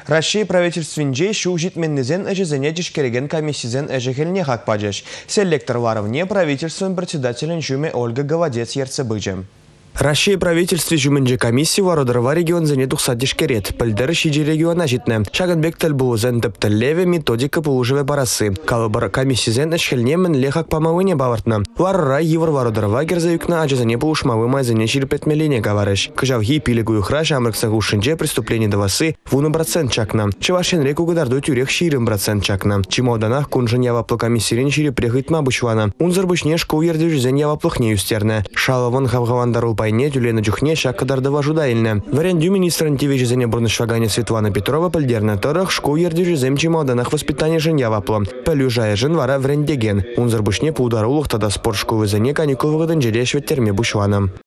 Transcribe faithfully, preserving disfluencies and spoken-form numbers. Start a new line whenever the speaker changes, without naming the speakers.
Россия правительствинче шу житменнезен әжізене жишкереген комиссизен әжігеліне хақпажеш. Селектор варовне правительствен председателен жүме Ольга Голодец ерце быжем. Россия правительстве жүмінже комиссия вародарова регион зене тухса дешкерет. Пілдері шиджи региона житне. Шагынбек тіл бұлызен тіптіллеве методика бұлыжыве барасы. Калыбар комиссизен әшхелнемен лехак памавыне бавартна. Варрара евр вародарова герзаюкна ажызене бұлышмавы майзене ширпетмелине гаварыш. Кыжавхи пилігу юхра жамрыкса гушынже преступление давасы вуны процент чакна. Чевашен реку гадарду тюрех ширым процент чакна. Чимауданах кунжын яваплы комиссирин шири прехытма бушвана. Унзыр бушне школ ердежізен яваплых не юстерне. Шалавын хавгавандарул пайне тюлена джухне шаккадардова жудайльна. Варендю министран тивежизене бурнышвагане Светлана Петрова пальдерна торах школ ердежизем чимауданах воспитание жен яваплы. Палюжая жен вара врендеген. Унзыр бушне по ударулах тогда спорт школы зане каникулы выдан жереш веттерме бушвана.